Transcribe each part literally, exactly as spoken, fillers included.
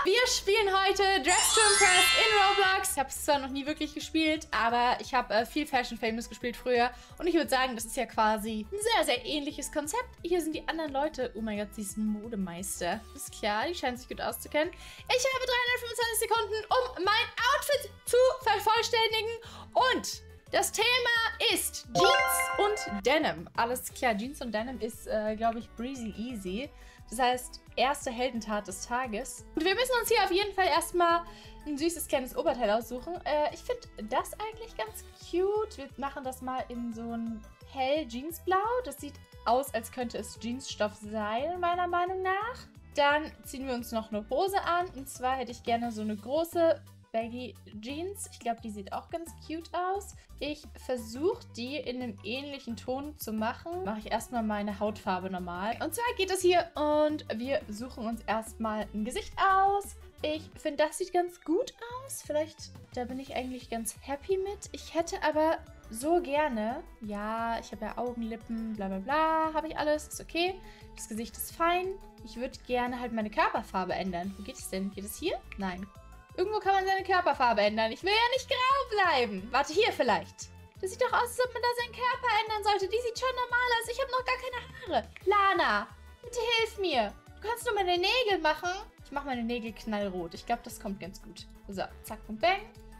Wir spielen heute Dress to Impress in Roblox. Ich habe es zwar noch nie wirklich gespielt, aber ich habe äh, viel Fashion Famous gespielt früher. Und ich würde sagen, das ist ja quasi ein sehr, sehr ähnliches Konzept. Hier sind die anderen Leute. Oh mein Gott, sie ist ein Modemeister. Ist klar, die scheint sich gut auszukennen. Ich habe dreihundertfünfundzwanzig Sekunden, um mein Outfit zu vervollständigen. Und das Thema ist Jeans und Denim. Alles klar, Jeans und Denim ist, äh, glaube ich, breezy easy. Das heißt, erste Heldentat des Tages. Und wir müssen uns hier auf jeden Fall erstmal ein süßes kleines Oberteil aussuchen. Äh, ich finde das eigentlich ganz cute. Wir machen das mal in so ein hell Jeansblau. Das sieht aus, als könnte es Jeansstoff sein, meiner Meinung nach. Dann ziehen wir uns noch eine Hose an. Und zwar hätte ich gerne so eine große Baggy Jeans. Ich glaube, die sieht auch ganz cute aus. Ich versuche, die in einem ähnlichen Ton zu machen. Mache ich erstmal meine Hautfarbe normal. Und zwar geht es hier und wir suchen uns erstmal ein Gesicht aus. Ich finde, das sieht ganz gut aus. Vielleicht, da bin ich eigentlich ganz happy mit. Ich hätte aber so gerne, ja, ich habe ja Augen, Lippen, bla bla bla, habe ich alles, ist okay. Das Gesicht ist fein. Ich würde gerne halt meine Körperfarbe ändern. Wo geht es denn? Geht es hier? Nein. Irgendwo kann man seine Körperfarbe ändern. Ich will ja nicht grau bleiben. Warte, hier vielleicht. Das sieht doch aus, als ob man da seinen Körper ändern sollte. Die sieht schon normal aus. Ich habe noch gar keine Haare. Lana, bitte hilf mir. Du kannst nur meine Nägel machen. Ich mache meine Nägel knallrot. Ich glaube, das kommt ganz gut. So, zack und bang.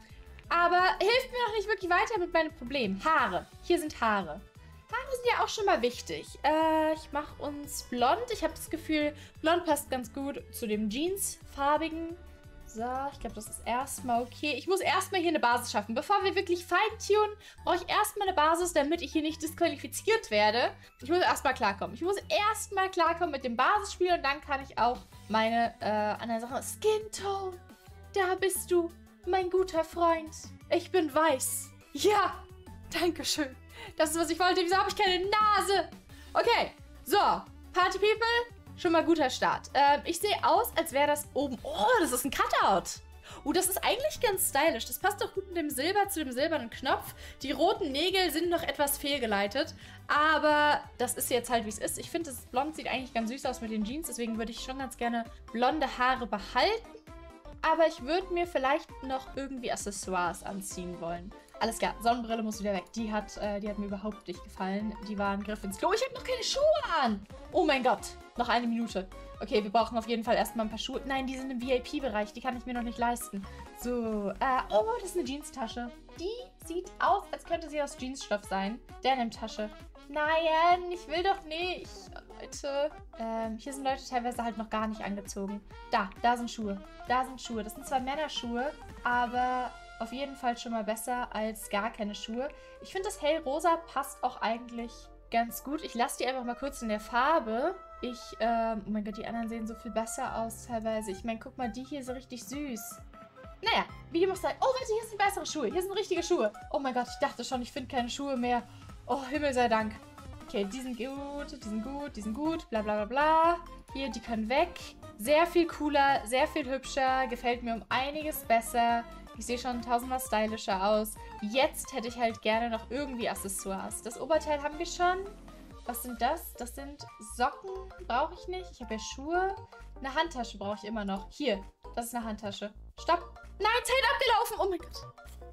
Aber hilft mir noch nicht wirklich weiter mit meinem Problem. Haare. Hier sind Haare. Haare sind ja auch schon mal wichtig. Äh, ich mache uns blond. Ich habe das Gefühl, blond passt ganz gut zu dem Jeansfarbigen. So, ich glaube, das ist erstmal okay. Ich muss erstmal hier eine Basis schaffen. Bevor wir wirklich feintunen, brauche ich erstmal eine Basis, damit ich hier nicht disqualifiziert werde. Ich muss erstmal klarkommen. Ich muss erstmal klarkommen mit dem Basisspiel und dann kann ich auch meine äh, anderen Sachen... Skin Tone, da bist du, mein guter Freund. Ich bin weiß. Ja, danke schön. Das ist, was ich wollte. Wieso habe ich keine Nase? Okay, so, Party People... Schon mal guter Start. Ähm, ich sehe aus, als wäre das oben... Oh, das ist ein Cutout. Oh, das ist eigentlich ganz stylisch. Das passt doch gut mit dem Silber zu dem silbernen Knopf. Die roten Nägel sind noch etwas fehlgeleitet. Aber das ist jetzt halt, wie es ist. Ich finde, das Blond sieht eigentlich ganz süß aus mit den Jeans. Deswegen würde ich schon ganz gerne blonde Haare behalten. Aber ich würde mir vielleicht noch irgendwie Accessoires anziehen wollen. Alles klar, Sonnenbrille muss wieder weg. Die hat, äh, die hat mir überhaupt nicht gefallen. Die war ein Griff ins Klo. Ich habe noch keine Schuhe an. Oh mein Gott. Noch eine Minute. Okay, wir brauchen auf jeden Fall erstmal ein paar Schuhe. Nein, die sind im V I P-Bereich. Die kann ich mir noch nicht leisten. So, äh, oh, das ist eine Jeanstasche. Die sieht aus, als könnte sie aus Jeansstoff sein. Denim-Tasche. Nein, ich will doch nicht. Leute. Ähm, hier sind Leute teilweise halt noch gar nicht angezogen. Da, da sind Schuhe. Da sind Schuhe. Das sind zwar Männerschuhe, aber... Auf jeden Fall schon mal besser als gar keine Schuhe. Ich finde, das hellrosa passt auch eigentlich ganz gut. Ich lasse die einfach mal kurz in der Farbe. Ich, ähm, oh mein Gott, die anderen sehen so viel besser aus teilweise. Ich meine, guck mal, die hier ist so richtig süß. Naja, wie muss sein? Oh, warte, hier sind bessere Schuhe. Hier sind richtige Schuhe. Oh mein Gott, ich dachte schon, ich finde keine Schuhe mehr. Oh, Himmel sei Dank. Okay, die sind gut, die sind gut, die sind gut, bla bla bla bla. Hier, die können weg. Sehr viel cooler, sehr viel hübscher. Gefällt mir um einiges besser. Ich sehe schon tausendmal stylischer aus. Jetzt hätte ich halt gerne noch irgendwie Accessoires. Das Oberteil haben wir schon. Was sind das? Das sind Socken. Brauche ich nicht. Ich habe ja Schuhe. Eine Handtasche brauche ich immer noch. Hier, das ist eine Handtasche. Stopp. Nein, Zeit abgelaufen. Oh mein Gott.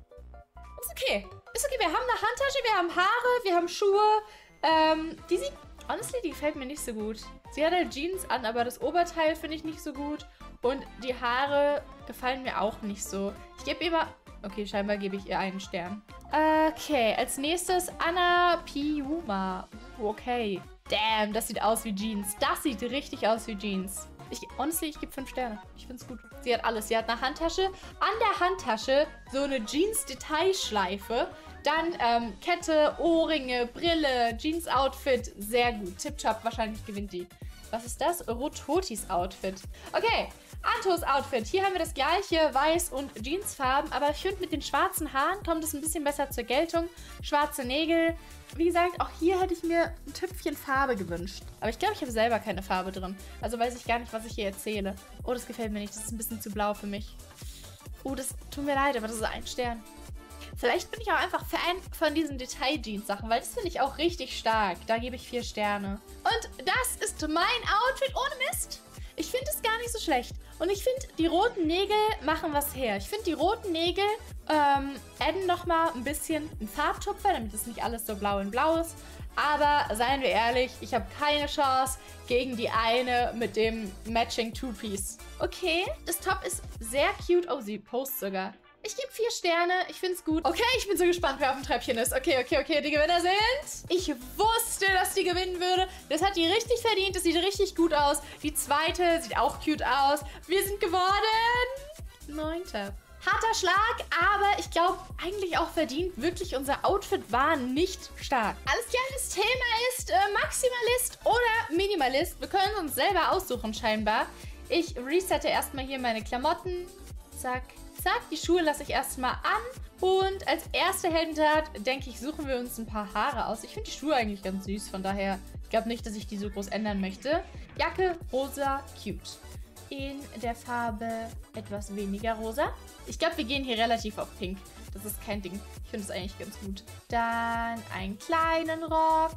Ist okay. Ist okay. Wir haben eine Handtasche, wir haben Haare, wir haben Schuhe. Ähm, die sieht... Honestly, die gefällt mir nicht so gut. Sie hat halt Jeans an, aber das Oberteil finde ich nicht so gut. Und die Haare gefallen mir auch nicht so. Ich gebe ihr mal... Okay, scheinbar gebe ich ihr einen Stern. Okay, als nächstes Anna Piuma. Okay. Damn, das sieht aus wie Jeans. Das sieht richtig aus wie Jeans. Ich, honestly, ich gebe fünf Sterne. Ich finde es gut. Sie hat alles. Sie hat eine Handtasche. An der Handtasche so eine Jeans-Detailschleife. Dann ähm, Kette, Ohrringe, Brille, Jeans-Outfit. Sehr gut. Tipptopp, wahrscheinlich gewinnt die. Was ist das? Rototis Outfit. Okay, Antos Outfit. Hier haben wir das gleiche, weiß und Jeansfarben. Aber ich finde, mit den schwarzen Haaren kommt es ein bisschen besser zur Geltung. Schwarze Nägel. Wie gesagt, auch hier hätte ich mir ein Tüpfchen Farbe gewünscht. Aber ich glaube, ich habe selber keine Farbe drin. Also weiß ich gar nicht, was ich hier erzähle. Oh, das gefällt mir nicht. Das ist ein bisschen zu blau für mich. Oh, das tut mir leid, aber das ist ein Stern. Vielleicht bin ich auch einfach Fan von diesen Detail-Jeans-Sachen, weil das finde ich auch richtig stark. Da gebe ich vier Sterne. Und das ist mein Outfit ohne Mist. Ich finde es gar nicht so schlecht. Und ich finde, die roten Nägel machen was her. Ich finde, die roten Nägel ähm, adden nochmal ein bisschen einen Farbtupfer, damit es nicht alles so blau in blau ist. Aber seien wir ehrlich, ich habe keine Chance gegen die eine mit dem Matching Two-Piece. Okay, das Top ist sehr cute. Oh, sie post sogar. Ich gebe vier Sterne. Ich finde es gut. Okay, ich bin so gespannt, wer auf dem Treppchen ist. Okay, okay, okay. Die Gewinner sind... Ich wusste, dass die gewinnen würde. Das hat die richtig verdient. Das sieht richtig gut aus. Die zweite sieht auch cute aus. Wir sind geworden... Neunte. Harter Schlag, aber ich glaube, eigentlich auch verdient. Wirklich, unser Outfit war nicht stark. Alles klar, das Thema ist äh, Maximalist oder Minimalist. Wir können uns selber aussuchen, scheinbar. Ich resette erstmal hier meine Klamotten. Zack, zack. Die Schuhe lasse ich erstmal an. Und als erste Heldentat, denke ich, suchen wir uns ein paar Haare aus. Ich finde die Schuhe eigentlich ganz süß, von daher, ich glaube nicht, dass ich die so groß ändern möchte. Jacke, rosa, cute. In der Farbe etwas weniger rosa. Ich glaube, wir gehen hier relativ auf pink. Das ist kein Ding. Ich finde es eigentlich ganz gut. Dann einen kleinen Rock.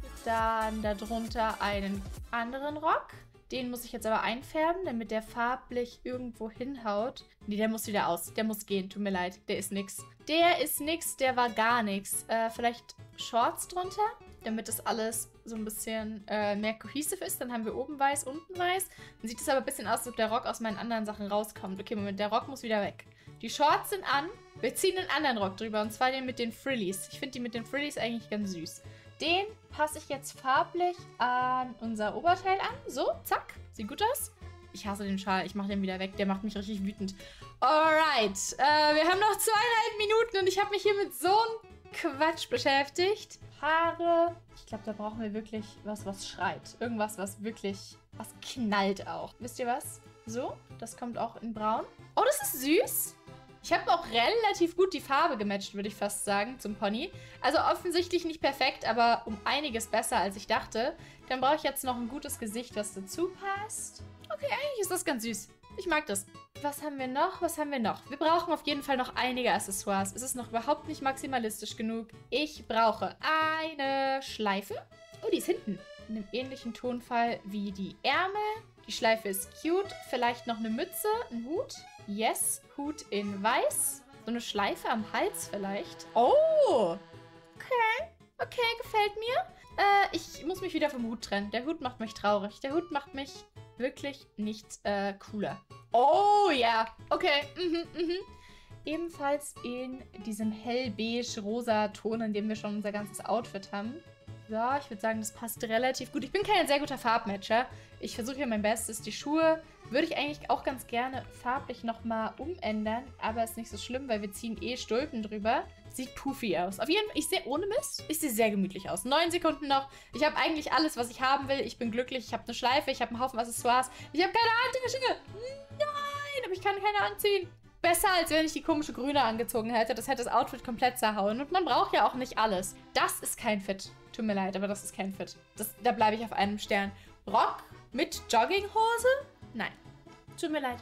Dann darunter einen anderen Rock. Den muss ich jetzt aber einfärben, damit der farblich irgendwo hinhaut. Nee, der muss wieder aus. Der muss gehen. Tut mir leid. Der ist nix. Der ist nix. Der war gar nix. Äh, vielleicht Shorts drunter, damit das alles so ein bisschen äh, mehr cohesive ist. Dann haben wir oben weiß, unten weiß. Dann sieht es aber ein bisschen aus, als ob der Rock aus meinen anderen Sachen rauskommt. Okay, Moment, der Rock muss wieder weg. Die Shorts sind an. Wir ziehen einen anderen Rock drüber, und zwar den mit den Frillies. Ich finde die mit den Frillies eigentlich ganz süß. Den passe ich jetzt farblich an unser Oberteil an. So, zack. Sieht gut aus. Ich hasse den Schal. Ich mache den wieder weg. Der macht mich richtig wütend. Alright. Äh, wir haben noch zweieinhalb Minuten und ich habe mich hier mit so einem Quatsch beschäftigt. Haare. Ich glaube, da brauchen wir wirklich was, was schreit. Irgendwas, was wirklich, was knallt auch. Wisst ihr was? So, das kommt auch in braun. Oh, das ist süß. Ich habe auch relativ gut die Farbe gematcht, würde ich fast sagen, zum Pony. Also offensichtlich nicht perfekt, aber um einiges besser, als ich dachte. Dann brauche ich jetzt noch ein gutes Gesicht, was dazu passt. Okay, eigentlich ist das ganz süß. Ich mag das. Was haben wir noch? Was haben wir noch? Wir brauchen auf jeden Fall noch einige Accessoires. Es ist noch überhaupt nicht maximalistisch genug. Ich brauche eine Schleife. Oh, die ist hinten. In einem ähnlichen Tonfall wie die Ärmel. Die Schleife ist cute. Vielleicht noch eine Mütze, ein Hut. Yes, Hut in weiß. So eine Schleife am Hals vielleicht. Oh! Okay. Okay, gefällt mir. Äh, ich muss mich wieder vom Hut trennen. Der Hut macht mich traurig. Der Hut macht mich wirklich nicht äh, cooler. Oh ja. Okay. Mhm, mhm. Ebenfalls in diesem hellbeige-rosa Ton, in dem wir schon unser ganzes Outfit haben. Ja, ich würde sagen, das passt relativ gut. Ich bin kein sehr guter Farbmatcher. Ich versuche hier mein Bestes. Die Schuhe würde ich eigentlich auch ganz gerne farblich nochmal umändern. Aber ist nicht so schlimm, weil wir ziehen eh Stulpen drüber. Sieht poofy aus. Auf jeden Fall, ich sehe ohne Mist, ich sehe sehr gemütlich aus. Neun Sekunden noch. Ich habe eigentlich alles, was ich haben will. Ich bin glücklich. Ich habe eine Schleife. Ich habe einen Haufen Accessoires. Ich habe keine Handtasche. Nein, aber ich kann keine anziehen. Besser, als wenn ich die komische Grüne angezogen hätte. Das hätte das Outfit komplett zerhauen. Und man braucht ja auch nicht alles. Das ist kein Fit. Tut mir leid, aber das ist kein Fit. Das, da bleibe ich auf einem Stern. Rock mit Jogginghose? Nein. Tut mir leid.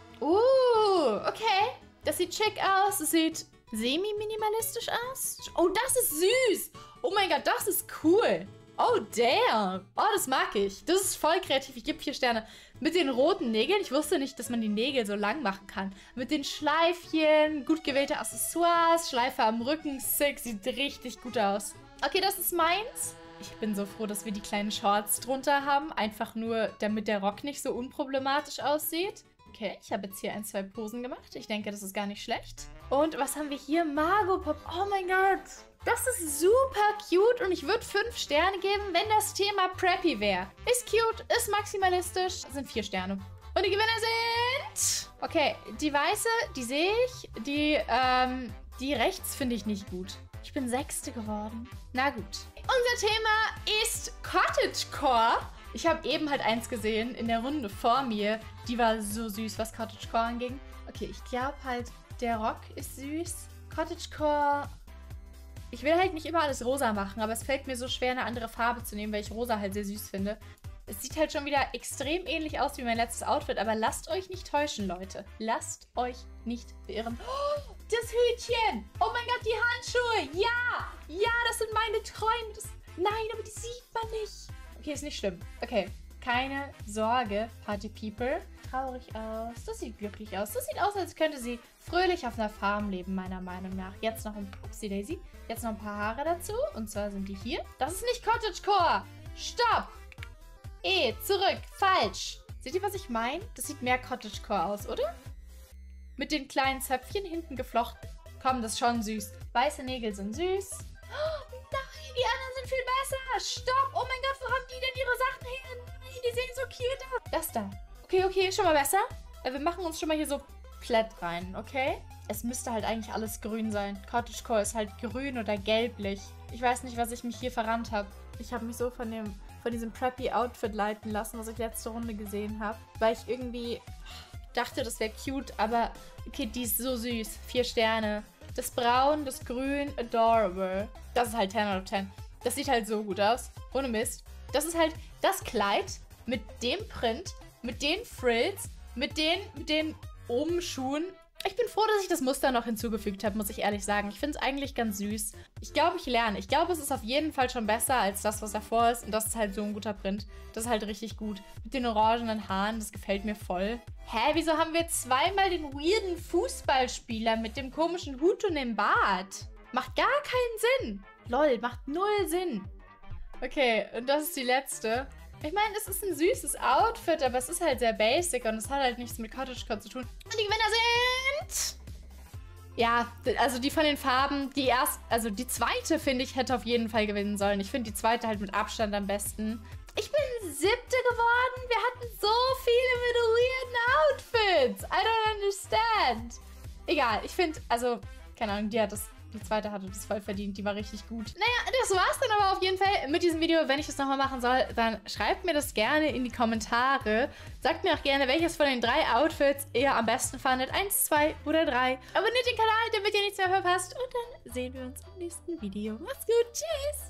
Uh, okay. Das sieht schick aus. Das sieht semi-minimalistisch aus. Oh, das ist süß. Oh mein Gott, das ist cool. Oh, damn. Oh, das mag ich. Das ist voll kreativ. Ich gebe vier Sterne. Mit den roten Nägeln. Ich wusste nicht, dass man die Nägel so lang machen kann. Mit den Schleifchen. Gut gewählte Accessoires. Schleife am Rücken. Sick. Sieht richtig gut aus. Okay, das ist meins. Ich bin so froh, dass wir die kleinen Shorts drunter haben. Einfach nur, damit der Rock nicht so unproblematisch aussieht. Okay, ich habe jetzt hier ein, zwei Posen gemacht. Ich denke, das ist gar nicht schlecht. Und was haben wir hier? Margot Pop. Oh mein Gott. Das ist super cute und ich würde fünf Sterne geben, wenn das Thema Preppy wäre. Ist cute, ist maximalistisch. Das sind vier Sterne. Und die Gewinner sind... Okay, die weiße, die sehe ich. Die, ähm, die rechts finde ich nicht gut. Ich bin Sechste geworden. Na gut. Unser Thema ist Cottagecore. Ich habe eben halt eins gesehen in der Runde vor mir. Die war so süß, was Cottagecore anging. Okay, ich glaube halt, der Rock ist süß. Cottagecore... Ich will halt nicht immer alles rosa machen, aber es fällt mir so schwer, eine andere Farbe zu nehmen, weil ich rosa halt sehr süß finde. Es sieht halt schon wieder extrem ähnlich aus wie mein letztes Outfit, aber lasst euch nicht täuschen, Leute. Lasst euch nicht beirren. Oh, das Hütchen! Oh mein Gott, die Handschuhe! Ja! Ja, das sind meine Träume! Das... Nein, aber die sieht man nicht. Okay, ist nicht schlimm. Okay, keine Sorge, Party People. Traurig aus. Das sieht glücklich aus. Das sieht aus, als könnte sie fröhlich auf einer Farm leben, meiner Meinung nach. Jetzt noch ein... Upsi Daisy. Jetzt noch ein paar Haare dazu. Und zwar sind die hier. Das ist nicht Cottagecore. Stopp. E, zurück. Falsch. Seht ihr, was ich meine? Das sieht mehr Cottagecore aus, oder? Mit den kleinen Zöpfchen hinten geflochten. Komm, das ist schon süß. Weiße Nägel sind süß. Oh, nein, die anderen sind viel besser. Stopp. Oh mein Gott, wo haben die denn ihre Sachen her? Nein, die sehen so cute aus. Das da. Okay, okay, schon mal besser. Wir machen uns schon mal hier so Platt rein, okay? Es müsste halt eigentlich alles grün sein. Cottagecore ist halt grün oder gelblich. Ich weiß nicht, was ich mich hier verrannt habe. Ich habe mich so von dem von diesem preppy Outfit leiten lassen, was ich letzte Runde gesehen habe. Weil ich irgendwie dachte, das wäre cute, aber okay, die ist so süß. Vier Sterne. Das Braun, das Grün, adorable. Das ist halt zehn out of zehn. Das sieht halt so gut aus. Ohne Mist. Das ist halt das Kleid mit dem Print, mit den Frills, mit den, mit den Omenschuhen. Ich bin froh, dass ich das Muster noch hinzugefügt habe, muss ich ehrlich sagen. Ich finde es eigentlich ganz süß. Ich glaube, ich lerne. Ich glaube, es ist auf jeden Fall schon besser als das, was davor ist. Und das ist halt so ein guter Print. Das ist halt richtig gut. Mit den orangenen Haaren, das gefällt mir voll. Hä, wieso haben wir zweimal den weirden Fußballspieler mit dem komischen Hut und dem Bart? Macht gar keinen Sinn. Lol, macht null Sinn. Okay, und das ist die letzte. Ich meine, es ist ein süßes Outfit, aber es ist halt sehr basic und es hat halt nichts mit Cottagecore zu tun. Und die Gewinner sind... Ja, also die von den Farben, die erst, also die zweite, finde ich, hätte auf jeden Fall gewinnen sollen. Ich finde die zweite halt mit Abstand am besten. Ich bin siebte geworden. Wir hatten so viele mit weirden Outfits. I don't understand. Egal, ich finde, also, keine Ahnung, die hat das... Die zweite hatte das voll verdient, die war richtig gut. Naja, das war's dann aber auf jeden Fall mit diesem Video. Wenn ich das nochmal machen soll, dann schreibt mir das gerne in die Kommentare. Sagt mir auch gerne, welches von den drei Outfits ihr am besten fandet. Eins, zwei oder drei. Abonniert den Kanal, damit ihr nichts mehr verpasst. Und dann sehen wir uns im nächsten Video. Macht's gut, tschüss!